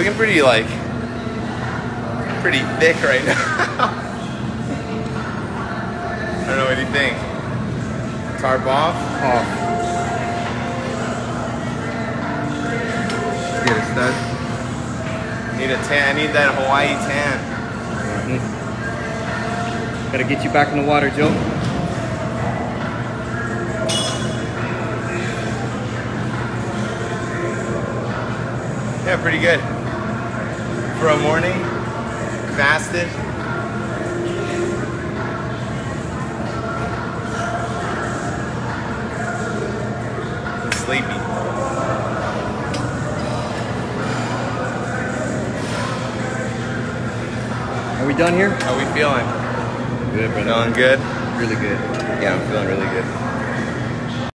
Looking pretty like pretty thick right now. I don't know, what do you think? Tarp off? Off. Get a stud. Need a tan. I need that Hawaii tan. Gotta get you back in the water, Joe. Yeah, pretty good. For a morning, fasted. And sleepy. Are we done here? How we feeling? Good, brother. Feeling good? Really good. Yeah, I'm feeling really good.